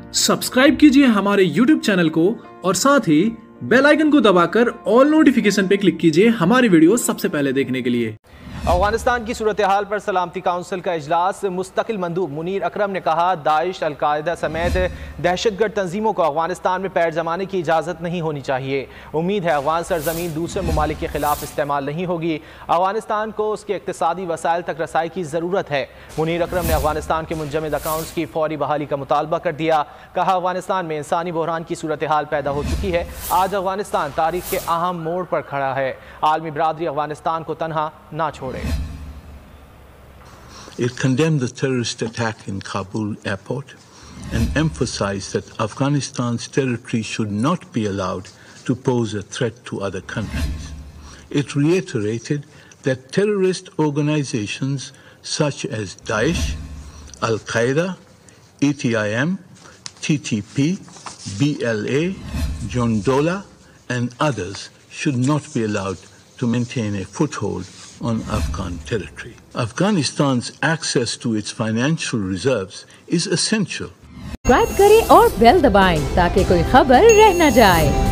Subscribe कीजिए हमारे YouTube channel को और साथ ही बेल आइकन को दबाकर ऑल नोटिफिकेशन पे क्लिक कीजिए हमारी वीडियो सबसे पहले देखने के लिए। अफगानिस्तान की सूरत हाल पर सलामती काउंसिल का इजलास। मुस्तकिल मंदूब मुनीर अकरम ने कहा, दाइश, अलकायदा समेत दहशतगर्द तंजीमों को अफगानिस्तान में पैर जमाने की इजाज़त नहीं होनी चाहिए। उम्मीद है अफगान सरजमीन दूसरे ममालिक के खिलाफ इस्तेमाल नहीं होगी। अफगानिस्तान को उसके इक्तिसादी वसाइल तक रसाई की ज़रूरत है। मुनीर अकरम ने अफगानिस्तान के मुंजमद अकाउंट्स की फौरी बहाली का मुतालबा कर दिया। कहा, अफगानिस्तान में इंसानी बहरान की सूरत हाल पैदा हो चुकी है। आज अफगानिस्तान तारीख के अहम मोड़ पर खड़ा है। आलमी बरादरी अफगानिस्तान को तनहा ना छोड़े। It condemned the terrorist attack in Kabul airport and emphasized that Afghanistan's territory should not be allowed to pose a threat to other countries. It reiterated that terrorist organizations such as Daesh, Al-Qaeda, ETIM, TTP, BLA, Jondola and others should not be allowed to maintain a foothold on Afghan territory. Afghanistan's access to its financial reserves is essential. Subscribe करें और bell दबाएं ताकि कोई खबर रह न जाए।